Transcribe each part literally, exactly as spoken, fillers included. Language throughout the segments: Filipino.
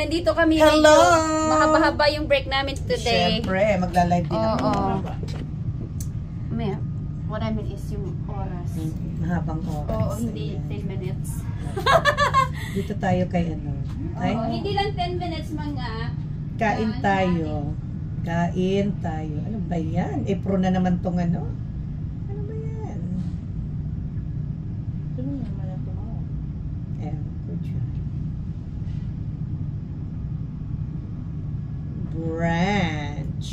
nandito kami. Hello! Medyo mahaba-haba yung break namin today. Siyempre, magla-live din Oo. ako. May, what I mean is yung oras. Mahabang oras. Oo, hindi ten minutes. Dito tayo kay ano. Ay, Oo, hindi lang ten minutes mga. kain tayo. Kain tayo. Ano ba yan? April na naman tong ano? Ano ba yan? Ano naman ito mo? Eh, good job. Branch.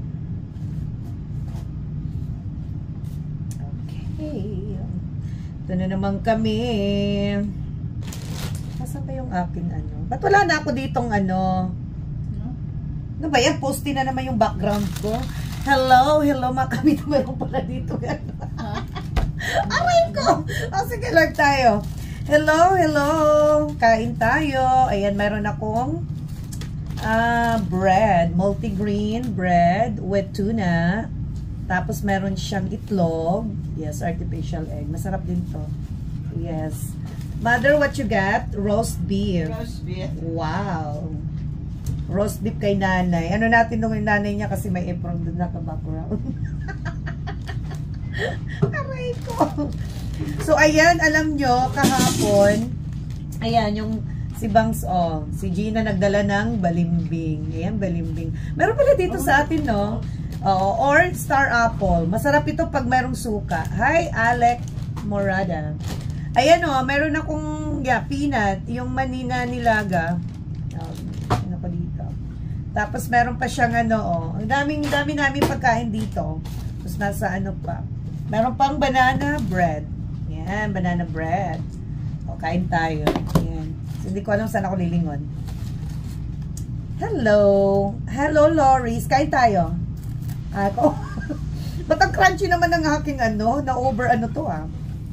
Okay. Ito na naman kami. Nasaan ba yung akin ano? Ba't wala na ako ditong ano? No? Ano ba yan? Posty na naman yung background ko. Hello, hello mga kami. Meron pala dito. Ha? Away ko! O sige, live tayo. Hello, hello. Kain tayo. Ayan, meron akong uh, bread. Multigrain bread with tuna. Tapos meron siyang itlog. Yes, artificial egg. Masarap din to. Yes. Mother, what you got? Roast beef. Roast beef. Wow. Roast beef kay nanay. Ano natin nung yung nanay niya kasi may apron doon na ka-background. Aray ko. So, ayan, alam nyo, kahapon, ayan, yung si Bangs, oh, si Gina nagdala ng balimbing. Ayan, balimbing. Meron pala dito sa atin, no? Oo, or star apple. Masarap ito pag merong suka. Hi, Alec Morada. Ayan, oh, meron akong, yeah, peanut, yung manina nilaga. Um, ano pa dito? Tapos, meron pa siyang, ano, oh, ang daming, dami namin pagkain dito. Tapos, nasa ano pa. Meron pang banana bread. Yan, banana bread. O, kain tayo. Yan. So, hindi ko alam saan ako lilingon. Hello. Hello, Loris. Kain tayo. Ako. Ba't ang crunchy naman ng aking ano? Na-over ano to, ah.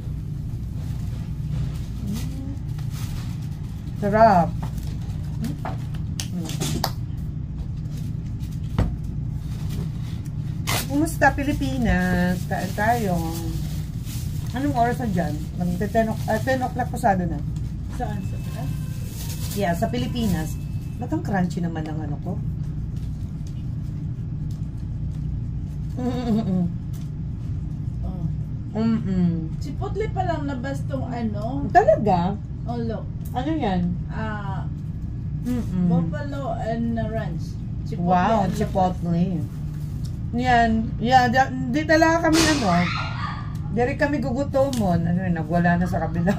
Sarap. Kumusta, Pilipinas? Kain tayo. Anong oras na dyan? ten o'clock pasado na. Saan? Sa Pinas? Yeah, sa Pilipinas. Ba't ang crunchy naman ng ano ko? Mm-mm. Oh. Mm-mm. Chipotle pa lang labas tong ano. Talaga? Oh, look. Ano yan? Ah, Mm-mm. buffalo and ranch. Chipotle Wow, ang chipotle. Yan. Yan. Di talaga kami ano. Dari kami gugutomon. Ano yun, nagwala na sa kabila.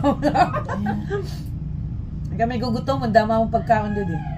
Kami gugutomon. Dama mong pagkaon doon eh.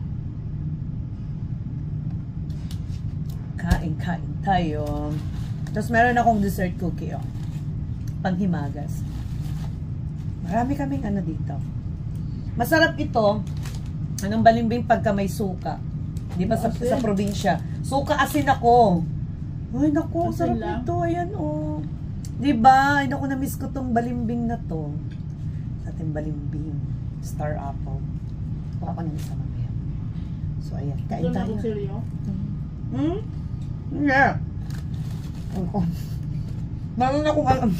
Kain, kain tayo. Tapos meron akong dessert cookie, oh. Panghimagas. Marami kaming ano dito. Masarap ito. Anong balimbing pagka may suka. Di ba sa, sa probinsya? Suka asin ako. Ay, naku, Asin sarap lang? ito. Ayan, oh. Di ba? Ay, naku, na-miss ko tong balimbing na to. Sa ating balimbing. Star apple. Baka ko nang isa mamaya. So, ayan. Kain Ito na tayo. kung seryo. Hmm? Yeah. Ako. Meron akong alam.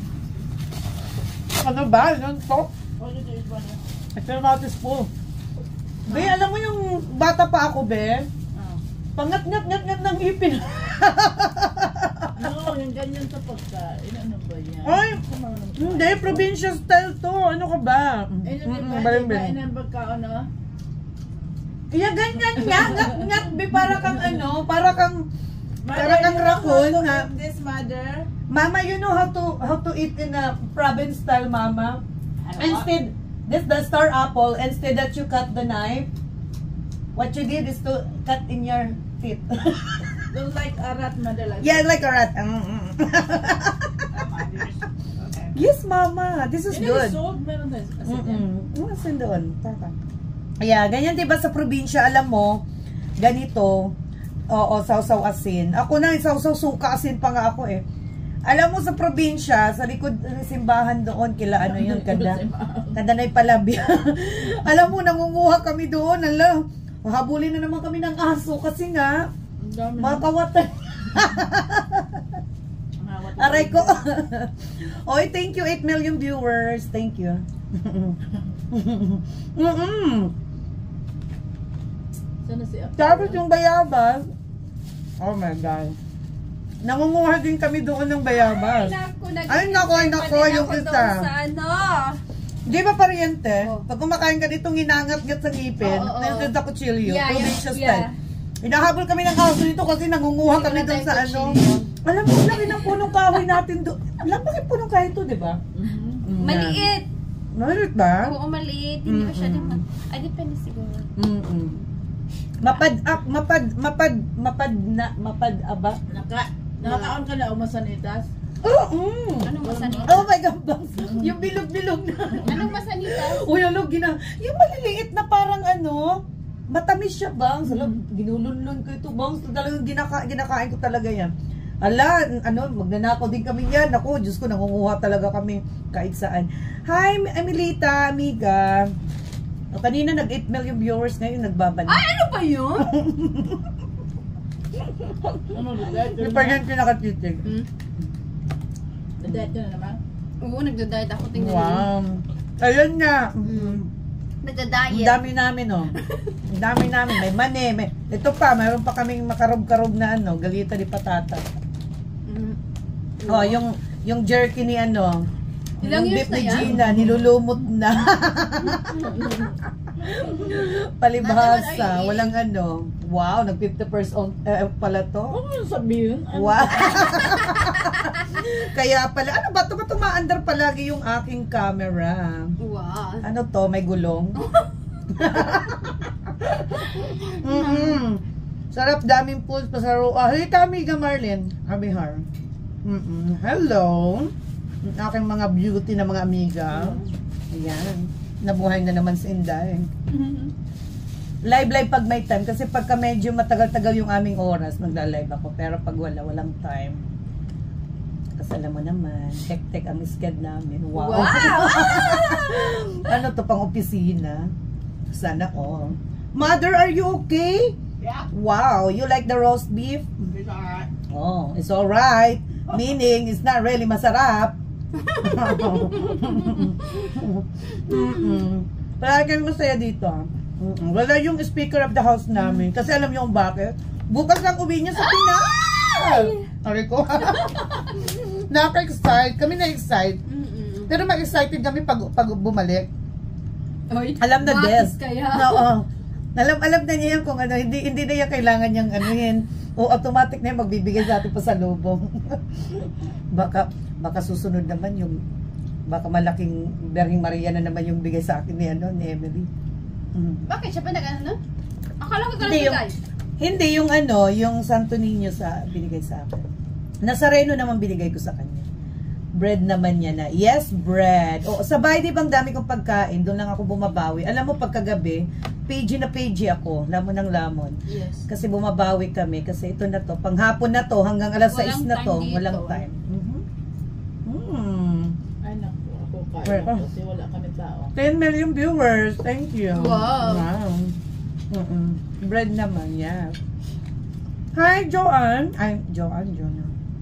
Ano ba? Ano to? Oh, dito is one. Ito yung matis po. Be, alam mo yung bata pa ako, be? Ah. Pangat-ngat-ngat-ngat ng ipin. No, yung ganyan sa pagkain. Ano ba yan? Ay, Kumang ng hindi, provincial style to. Ano ka ba? Eh, Mm, yung mm, iba, balimbing. iba ng pagkaon, no? Kaya ganyan nga, ngat-ngat, be, para kang ano, para kang, para kang you know raccoon, how to ha? eat this, mother? Mama, you know how to how to eat in a province style, Mama? Instead, this the star apple, instead that you cut the knife, what you did is to cut in your teeth. Don't like a rat, mother. Like Yeah, like a rat. Mm, mm. Yes, Mama. This is Yun good. yung salt, meron tayo. As in, Mm-mm. Ano sin doon? Tata. Yeah, ganyan 'di ba sa probinsya, alam mo, ganito. Oo, sausaw asin. Ako na sausaw suka asin pa nga ako eh. Alam mo sa probinsya, sa likod ng simbahan doon, kila ano yun, kada, kada na palabya. Alam mo, nangunguha kami doon, ala, habulin na naman kami ng aso kasi nga, mga kawatan. Aray ko. Oy, thank you, eight million viewers. Thank you. Mm-mm. Sana si Apple. Tapos yung bayabas, oh my God. Nangunguha din kami doon ng bayabas. Ay, nako, ay, nako, yung isa. Sa ano? Di ba pariente? Oh. Pag kumakain ka dito, nginangat-ngat sa ngipin, Oo, oo. nandun sa kutsilyo, Yeah, provincial yeah, style. Hinahabol kami ng aso dito kasi nangunguha Hindi kami na doon tayo sa ano. kutsilyo. Alam mo, laki ng punong kahoy natin doon. Alam mo, punong kahoy ito, di ba? Mhm. Mm, Maliit. yan. Maliit ba? Oo, maliit. Hindi Mm-mm. masyadong... Ay, depende siguro. Mm-mm. Mapad up, mapad, mapad, mapad na, mapad aba. Naka, nakakaon ka na o masanitas? Oo. Anong masanitas? Oh my God, bangs. Yung bilog-bilog na. Anong masanitas? Uy, ano, gina, yung maliliit na parang ano, matamis siya, bangs. Alam, ginulunlun ko ito, bangs. Talagang ginaka, ginakain ko talaga yan. Ala, ano, magnanakaw din kami yan. Ako, Diyos ko, nangunguha talaga kami kahit saan. Hi, Emilita, amiga. O, kanina nag-eight million viewers, ngayon nagbabalik. Ay, ano ba yun? Ano, nag-diet ka Yung na pa naman? yan pinakatitig. Hmm? Nag-diet ka na naman? Oo, nagda-diet ako. Tingnan mo. Wow. Ayun nga. Mm. Ang Nagda-diet. dami namin, oh. Ang dami namin. May mani, may... Ito pa, mayroon pa kaming makarog-karog na ano, galita di patata. Mm. Oh, yung yung jerky ni ano, Ilang yung years beef na ni yan? Gina, nilulumot na. Palibhasa, Nandun ay- walang ano. Wow, nag fifty percent eh, pala to. Huwag mo yung sabihin. Ano? Wow. Kaya pala, ano ba ito? Ba't tumaandar palagi yung aking camera? Wow. Ano to? May gulong? Mm-mm. Sarap, daming pools pa sa ro. Ah, halika, amiga Marlene. Abihar. Mm-mm. Hello. Ang aking mga beauty na mga amiga. Ayan. Nabuhay na naman si Inday. Live live pag may time. Kasi pagka medyo matagal-tagal yung aming oras, magla-live ako. Pero pag wala, walang time. Kasi alam mo naman, tek-tek ang sked namin. Wow! Wow! Ano to, pang opisina? Sana all. Mother, are you okay? Yeah. Wow, you like the roast beef? It's alright. Oh, it's alright. Meaning, it's not really masarap. Mm-mm. Palagi kami masaya dito. Mm-mm. Wala yung speaker of the house namin. Kasi alam niyo kung bakit? Bukas lang uwi niya sa Pinas. Ari ko. Naka-excite. Kami na-excite. Mm-mm. Pero mag-excited kami pag, pag bumalik. Oy, Alam na bakit Des. kaya? Oo. Alam, alam na niya yan kung ano, hindi, hindi na yan kailangan niyang anuhin. O automatic na yan magbibigay sa atin pa sa lubong. baka, baka susunod naman yung, baka malaking Berhing Maria na naman yung bigay sa akin ni, ano, ni Emily. Mm. Bakit siya pa nag-ano? Akala ko ka Hindi yung, bigay. hindi yung ano, yung Santo Niño sa binigay sa akin. Nazareno naman binigay ko sa kanya. Bread naman niya na. Yes, bread. O, sa bahay, di bang dami kong pagkain? Doon lang ako bumabawi. Alam mo, pagkagabi, page na page ako. Lamon ng lamon. Yes. Kasi bumabawi kami. Kasi ito na to. Panghapon na to. Hanggang alas Walang sais na to. time dito. Walang time. Mhm. Hmm. Ay, naku. Ako Where? kaya kasi wala kami tao. ten million viewers. Thank you. Wow. Wow. Mm-mm. Bread naman, yeah. Hi, Joanne. Ay, Joanne, Joanne.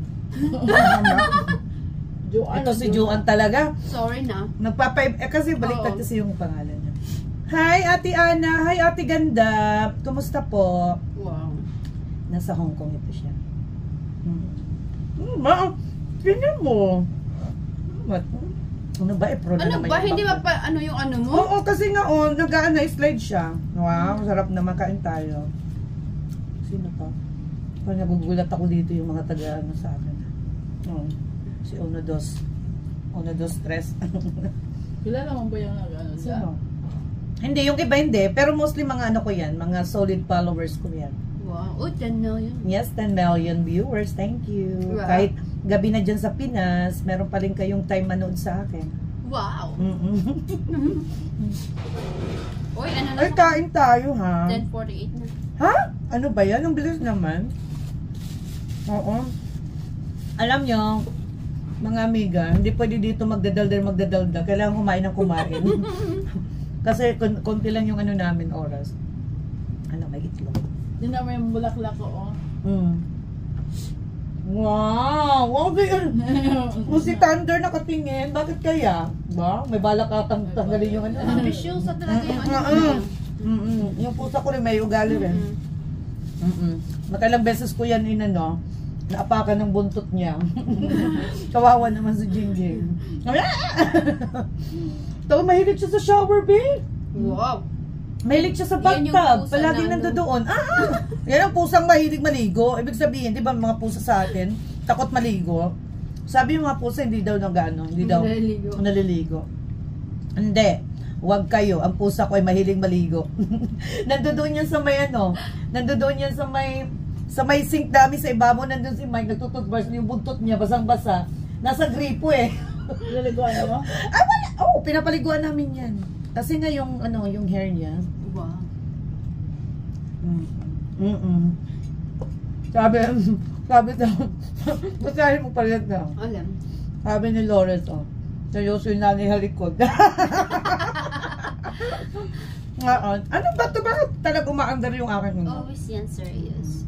Joanne, Ito si Joanne talaga. Sorry na. Nagpapa eh, kasi baliktad Oo. kasi yung pangalan niya. Hi, Ate Ana. Hi, Ate Ganda. Kumusta po? Wow. Nasa Hong Kong ito siya. Hmm. Hmm, ma, tingnan mo. What? Ano ba? Eh, pro na Ano naman ba? yung Hindi ba bakla. pa ano yung ano mo? Oo, kasi nga on, nag-aan na slide siya. Wow, sarap na makain tayo. Sino pa? Parang nagugulat ako dito yung mga taga ano sa akin. Oh, si Uno Dos. Uno Dos Tres. Kilala mo ba yung ano siya? Sino? Hindi, yung iba hindi. Pero mostly mga ano ko yan. Mga solid followers ko yan. Wow. Oh, ten million. Yes, ten million viewers. Thank you. Wow. Kahit gabi na dyan sa Pinas, meron pa rin kayong time manood sa akin. Wow. Mm-mm. Uy, ano na? Ay, kain tayo ha. ten forty-eight na. Ha? Ano ba yan? Ang bilis naman. Oo. Alam nyo, mga amiga, hindi pwede dito magdadaldal magdadaldal. Kailangan kumain ng kumain. Kasi kon konti lang yung ano namin oras. Ano, may itlog. Hindi na may bulaklak ko, oh. Mm. Wow! Wow, ganyan. Kung si Thunder nakatingin, bakit kaya? Ba? May balak ka tang tanggalin yung ano. Ambitious sa talaga yung ano. Mm-mm. niya. Mm-mm. Yung pusa ko rin may ugali rin. Mm-mm. Mm-mm. Nakailang beses ko yan inano, naapakan ng buntot niya. Kawawa naman si Jingjing. Tawa, mahilig siya sa shower, babe. Wow. Mahilig siya sa Yan yung bathtub. pusa Palaging na ano. nandoon. Ah, ah! Yan ang pusang mahilig maligo. Ibig sabihin, di ba mga pusa sa atin, takot maligo. Sabi yung mga pusa, hindi daw nagano, hindi daw Naliligo. naliligo. Hindi. Huwag kayo. Ang pusa ko ay mahilig maligo. Nandoon yan sa may ano, nandoon yan sa may sa may sink dami sa ibabaw, nandun si Mike, nagtututbrush, yung buntot niya, basang-basa. Nasa gripo eh. Naliguan mo? Ah, wala. Oh, pinapaliguan namin yan. Kasi nga yung, ano, yung hair niya. Wow. Mm-mm. Sabi, sabi daw, basahin mo pala daw. Alam. Sabi ni Lawrence, oh, seryoso yung nanay halikod. Ngaon, ano ba ito? Bakit talaga umaandar yung aking ano? Always yan serious.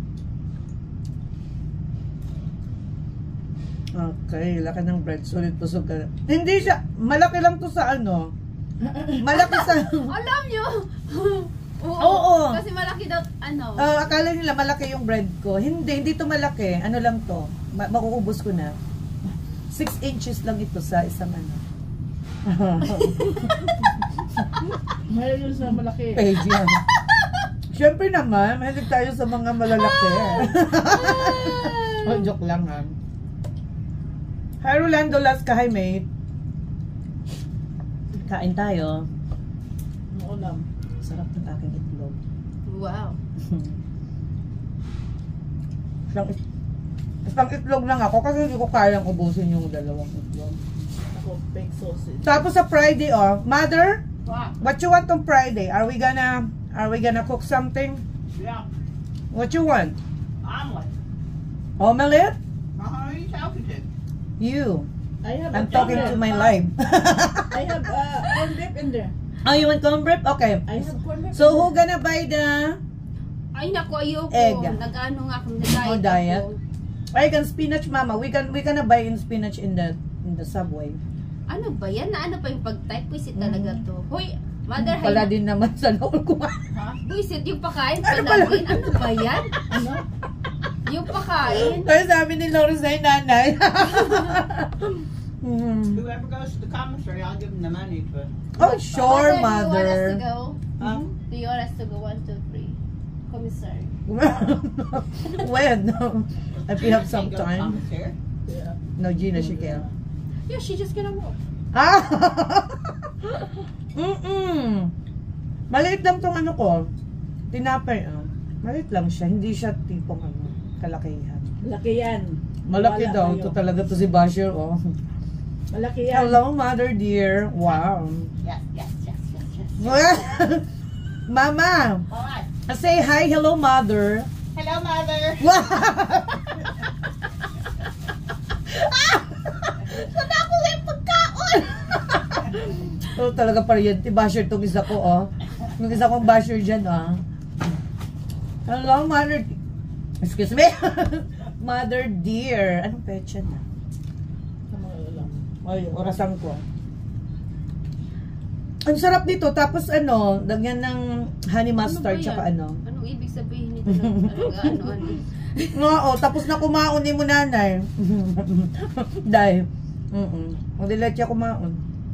Okay, laki ng bread. Sulit busog ka. Hindi siya, malaki lang to sa ano. Malaki sa... Alam nyo! Oo. Oo. Kasi malaki daw, ano. Ah, akala nila malaki yung bread ko. Hindi, hindi to malaki. Ano lang to? Ma makuubos ko na. Six inches lang ito sa isang ano. Mahilig yun sa malaki. Page yan. Siyempre naman, mahilig tayo sa mga malalaki. Oh, joke lang ha. Hi Rolando Lasca, hi mate. Kain tayo. Ang ulam. Sarap ng aking itlog. Wow. Isang, it- isang itlog lang ako kasi hindi ko kayang ubusin yung dalawang itlog. Ako, fake sausage. Tapos sa Friday, oh, Mother, Wow. what you want on Friday? Are we gonna, are we gonna cook something? Yeah, What you want? omelet. Omelette? Uh-huh, you talking to? You. I have I'm a talking to corned my beef. live. I have uh, corned beef in there. Oh, you want corned beef? Okay. I have corned beef. So, who gonna buy the Ay, naku, ayoko. Egg. Nag-ano nga akong Oh, nag-diet diet? ako. I can spinach, mama. We can we gonna buy in spinach in the in the subway. Ano ba yan? Na ano pa yung pag-type? Buisit talaga Mm. to. Hoy, mother, Pala hay. din naman sa loob ko. Ha? Buisit yung pakain. Ano Pala pala? din. Ano ba yan? Ano? Yung pakain. Ay, sabi ni Lawrence ay nanay. Hmm. Whoever goes to the commissary, I'll give them the money to it. Oh, sure, Do you want us to mother. go? Huh? Do you want us to go? One, two, three. Commissary. When? If we have Can't some go to time. commissary. Yeah. No, Gina, she can. Yeah, she just gonna walk. Ah! Mm-mm. Maliit lang tong ano ko. Tinapay, ah. Maliit lang siya. Hindi siya tipong ano, kalakihan. Malaki yan. Malaki Wala daw. kayo. Ito talaga to si Basher, oh. Malaki yan. Hello, mother dear. Wow. Yes, yes, yes, yes, yes. Mama, All right. say hi, hello, mother. Hello, mother. Wow! Sana ako yung pagkaon! Oh, talaga pa rin. Basher itong isa ko, oh. Yung isa kong basher dyan, ah. Hello, mother. Excuse me. Mother dear. Anong pecha na? Sa mga ulam. Ay, orasan ko. Ang sarap nito. Tapos ano, lagyan ng honey mustard, Ano ba tsaka yan? ano. Anong ibig sabihin nito? Talaga, ano, ano? Oo, tapos na kumaon ni mo nanay. Dahil. Mm-mm. O diletya kumaon.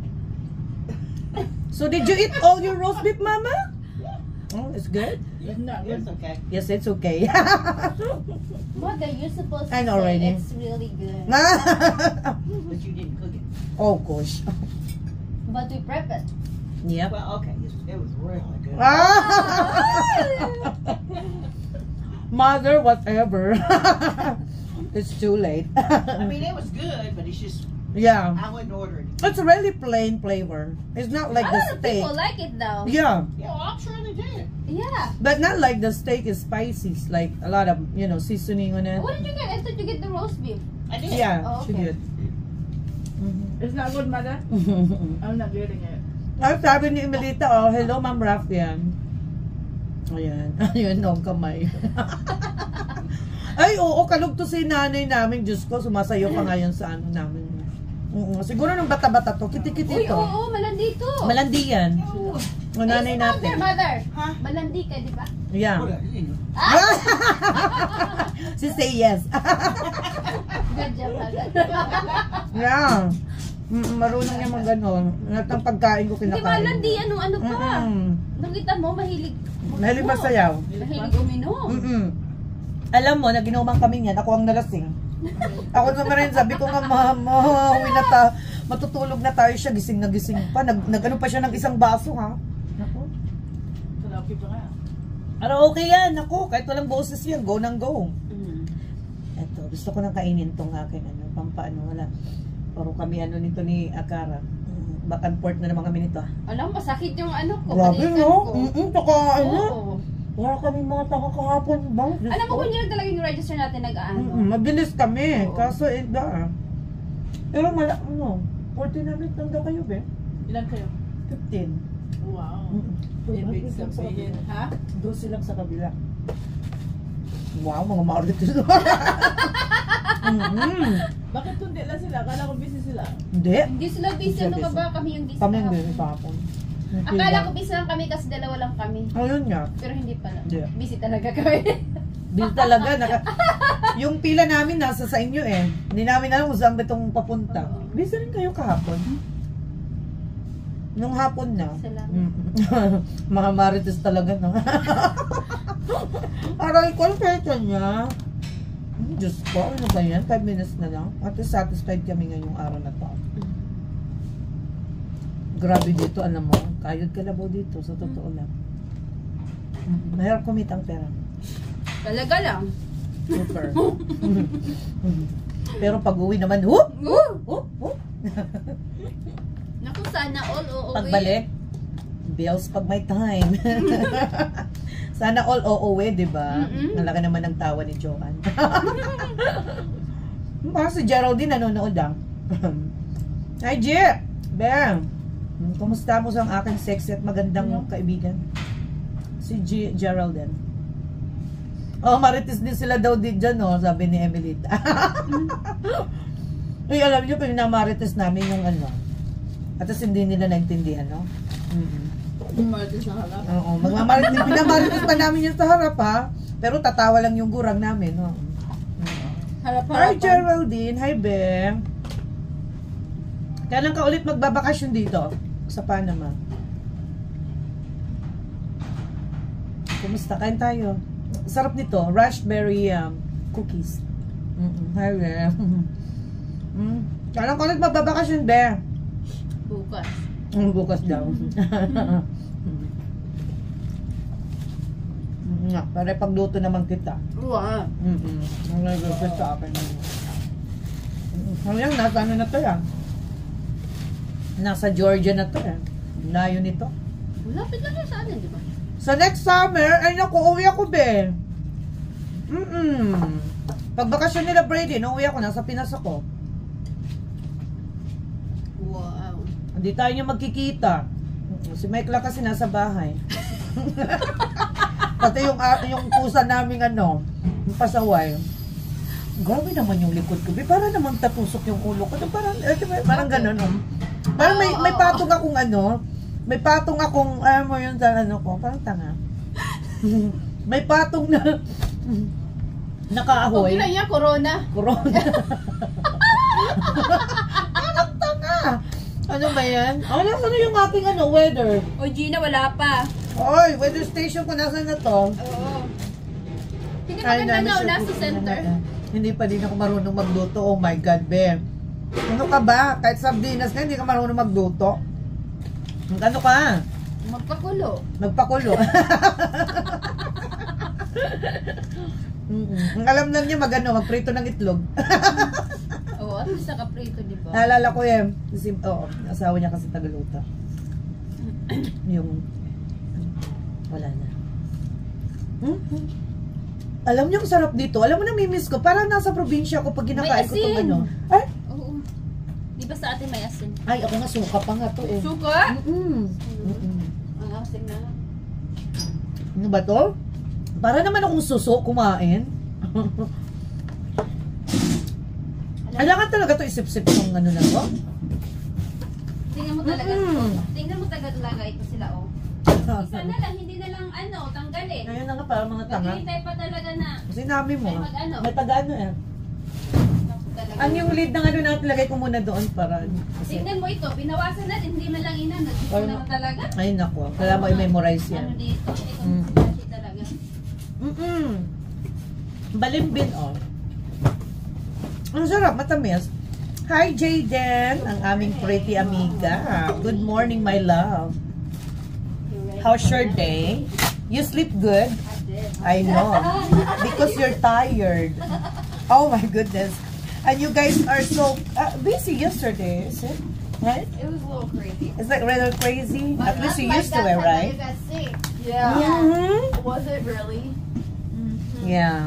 So did you eat all your roast beef, mama? Oh, it's good. It's not good. It's okay. Yes, it's okay. Mother, you're supposed to I know say already. it's really good. But you didn't cook it. Oh gosh. But we prep it. Yep. Well, okay. It was, it was really good. Mother, whatever. It's too late. I mean, it was good, but it's just, Yeah. I wouldn't order it. It's really plain flavor. It's not like A the lot of steak. people like it though. Yeah. Yeah, well, I'm sure they did. Yeah. But not like the steak is spicy. It's like a lot of, you know, seasoning on it. What did you get? I thought you get the roast beef. I did. Yeah, Oh, she okay. did. Mhm. It's not good, mother. I'm not getting it. Ay, sabi ni Emelita, oh, hello, Ma'am Rafian. Ayan. Ayun, no, kamay. Ay, oo, kalugto si nanay namin. Diyos ko, sumasayo pa ngayon sa ano namin. Oo, siguro nung bata-bata to, Uy, kiti-kiti to. oo, oo, malandi to. Malandi yan. Oh, Ang nanay Eh, si natin. Mother, mother. Huh? Malandi ka, di ba? Yeah. What a- you know. She say yes. Good job, mother. Yeah. Mm, marunong niya mag ano. Lahat ng pagkain ko Hindi kinakain. malandi, anong ano pa. Mm-mm. Nakita mo, mahilig. Mahilig ba sayaw? Mahilig uminom. Mm-mm. Alam mo, naginuman kami niyan, ako ang nalasing. Ako naman rin, sabi ko nga, mama, uwi na ta, matutulog na tayo siya, gising na gising pa. Nag, nagano pa siya ng isang baso, ha? Naku. Salapi pa nga. Ano, okay yan, naku, kahit walang boses yan, go nang go. Mm. Eto, gusto ko nang kainin tong akin, ano, pampaano, wala. Paro kami, ano, nito ni Akara. Mm, Back and forth na naman kami nito, ah. Alam, masakit yung ano ko. Grabe, balikan no? ko. Mm-mm, saka, ano, Oo. wala kami mga taka kahapon, bang? Alam mo kung yun talaga yung register natin nag-ano. Mm-mm, mabilis kami, Oo. kaso enda ah. Pero mala, ano, forty na minutes lang daw kayo, be? Ilan kayo? fifteen. Wow. Mm-mm. Ibig Doon sa sabihin, kabila. ha? Doon silang sa kabila. Wow, mga marites. mm-hmm. Bakit kundi lang sila? Akala ko busy sila. Hindi. Hindi sila busy. Hindi Ano sila ka ba? Kami yung busy. Kami kahapon. hindi, kahapon. Akala ko busy lang kami kasi dalawa lang kami. Oh, yun nga. Pero hindi pala. Hindi. Busy talaga kami. Busy talaga. Naka, yung pila namin nasa sa inyo eh. Hindi namin alam kung saan ba itong papunta. Oo. Busy rin kayo kahapon. Nung hapon na. Salamat. Mm. Mga marites talaga, no? Aral ko, ang pwede niya. Hmm, Diyos ko, ano ba yan? five minutes na lang. At least satisfied kami ngayong araw na to. Grabe dito, alam mo. Kayod kalabaw dito, sa totoo lang. Mm, Mahirap kumita ang pera. Talaga lang. Super. Pero pag uwi naman, whoop! Woo! Whoop! Whoop! Naku, sana all oo. Pagbalik, bills pag may time. Sana all uuwi, di ba? Mm-mm. Nalaki naman ng tawa ni Joanne. Baka si Geraldine nanonood lang. Hi, G! Bang! Kumusta mo sa aking sexy at magandang kaibigan? Si G Geraldine. Oh, marites din sila daw din dyan, no? Sabi ni Emilita. Uy, alam niyo, pinamarites namin yung ano. At tas hindi nila naintindihan, no? Mm-hmm. Umartis na halap. Oo, magmamarites, pinamarites pa namin yung sa harap, ha? Pero tatawa lang yung gurang namin, no? Hi, Harap-harapan. Geraldine. Hi, Beng. Kailan ka ulit magbabakasyon dito? Sa Panama. Kumusta? Kain tayo. Sarap nito. Raspberry um, cookies. Mm-mm. Hi, Beng. Mm. Kailan ka ulit magbabakasyon, Beng? Bukas. Mm, bukas daw. Mm, nga, para pagluto naman kita. Wow. Mm-mm. Ang nag-request sa akin. Mm-mm. Hanggang nasa ano na to yan? Nasa Georgia na to yan. Layo nito. Lapit lang yun sa atin, di ba? Sa next summer, ay naku, uwi ako, be. Mm-mm. Pag bakasyon nila Brady, nauwi ako, nasa Pinas ako. Wow. Hindi tayo niya magkikita. Si Michael kasi nasa bahay. Pati yung, ah, yung pusa naming ano, yung pasaway. Grabe naman yung likod ko. Be, para naman tatusok yung ulo ko. Parang, eh, diba, parang ganun. Um. Parang may, may patong akong ano, may patong akong, alam mo yun sa ano ko, parang tanga. May patong na, nakaahoy. Okay lang yan, corona. Corona. Parang tanga. Ano ba yan? Oh, nasa na yung aking ano, weather? O Gina, wala pa. Oy, weather station ko, nasa na to? Oo. Hindi Ay, maganda namin na, siya nasa po- center. Hindi pa din ako marunong magluto. Oh my God, be. Ano ka ba? Kahit sardinas ka, hindi ka marunong magluto. Ano ka? Magpakulo. Magpakulo. Mm-mm. Ang alam lang niya magano, magprito ng itlog. Oo, at least nakaprito, di ba? Naalala ko eh. Kasi, oo, asawa niya kasi tagaluto. Yung, wala na. Mm-hmm. Alam niyo, ang sarap dito. Alam mo, namimiss ko. Parang nasa probinsya ako pag kinakain ko itong asin. ano. Ay, Oo. Di ba sa atin may asin? ay, ako nga suka pa nga to eh. Suka? Mm-mm. Mm-mm. Ang asin na. Ano ba to? Para naman akong suso kumain. Kailangan talaga to isip-sip ng ano na to. Tingnan mo talaga. Mm. Tingnan mo talaga talaga ito sila, oh. Isa na lang, hindi na lang ano, tanggalin. Ngayon na nga, parang mga tanga. Maghihintay pa talaga na. Sinabi mo. Ay, mag-ano? May taga-ano eh. Naku, talaga. Ang yung lead ng ano natin, lagay ko muna doon para. Kasi, Tignan mo ito, binawasan na, hindi man lang ina. Nagkita Ay, naman talaga. ay nako, kailangan mo i-memorize Ano yan. dito? Ito, Mm. mm. talaga. Mm-mm. Balimbin, oh. Ang sarap, matamis. Hi, Jayden, ang aming pretty amiga. Good morning, my love. How's your day? You sleep good? I did. I know. Because you're tired. Oh my goodness. And you guys are so uh, busy yesterday, is it? Right? It was a little crazy. It's like rather crazy. But At least you not used like to that it, time right? when you got sick. Yeah. Mm-hmm. Was it really? Yeah.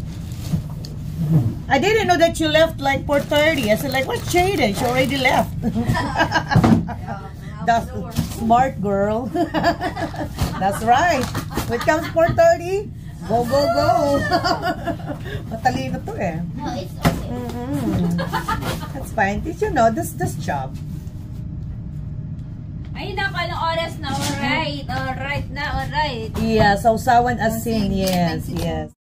I didn't know that you left like four thirty. I said like, what's Jaden? She already left. Yeah. That's smart girl. That's right. When it comes four thirty, go, go, go. Matalino to eh. No, it's okay. Mm-hmm. That's fine. Did you know this this job? Ay, naku, anong oras na? Alright, alright na, alright. Yeah, sausawan asin. Yes, yes.